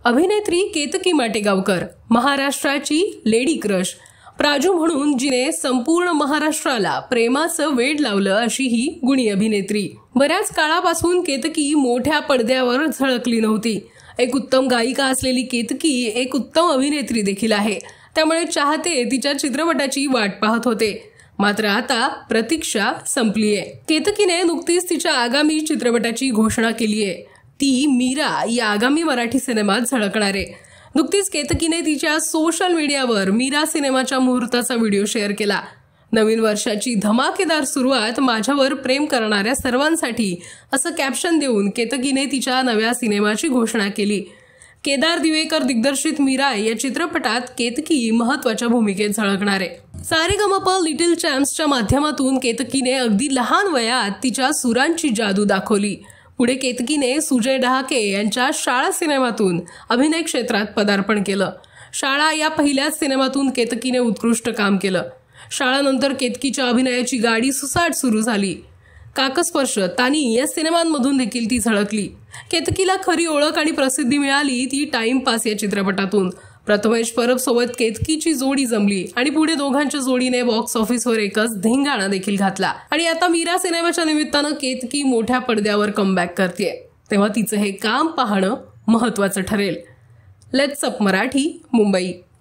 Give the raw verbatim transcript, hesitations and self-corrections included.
अभिनेत्री केतकी माटेगावकर महाराष्ट्राची lady crush Praju म्हणून जिने संपूर्ण महाराष्ट्राला प्रेमाचं वेड लावलं अशी ही गुणी अभिनेत्री। बऱ्याच काळापासून केतकी मोठ्या पडद्यावर झळकली नव्हती। एक उत्तम गायिका असलेली केतकी एक उत्तम अभिनेत्री देखील आहे, त्यामुळे चाहते तिच्या चित्रपटाची वाट पाहत होते। मात्र आता प्रतीक्षा संपलीये। केतकीने नुकतीच तिच्या आगामी चित्रपटाची घोषणा केली आहे। ती मीरा या आगामी मराठी सिनेमात झळकणार आहे। नुकतीच केतकीने तिच्या सोशल मीडियावर मीरा सिनेमाच्या मुहूर्ताचा व्हिडिओ शेअर केला। नवीन वर्षाची धमाकेदार सुरुवात माझ्यावर प्रेम करणाऱ्या सर्वांसाठी असं कॅप्शन देऊन केतकीने तिच्या नव्या सिनेमाची घोषणा केली। केदार दिवेकर दिग्दर्शित मीरा या चित्रपटात केतकी महत्त्वाच्या भूमिकेत झळकणार आहे। सारेगमप लिटिल चॅम्प्सच्या माध्यमातून केतकीने अगदी लहान वयात तिच्या सुरांची जादू दाखवली। पुढे केतकीने सुजय डहाके यांच्या शाळा सिनेमातून अभिनय क्षेत्रात पदार्पण केलं। शाळा या पहिल्याच सिनेमातून केतकीने उत्कृष्ट काम केलं। शाळानंतर केतकीच्या अभिनयाची गाडी सुसाट सुरू झाली। काकस्पर्श, तानी या सिनेमांमधून देखील ती झळकली। केतकीला खरी ओळख आणि प्रसिद्धी मिळाली ती टाइमपास या चित्रपटातून। प्रथमेश परब सोबत केतकीची जोडी जमली आणि पुढे दोघांच्या जोडीने बॉक्स ऑफिसवर एकच धिंगाणा देखील घातला। आणि आता मीरा सिनेमाच्या निमित्तानं केतकी मोठ्या पडद्यावर कमबॅक करतेय, तेव्हा तिचं हे काम पाहणं महत्त्वाचं ठरेल। Let's up Marathi, Mumbai.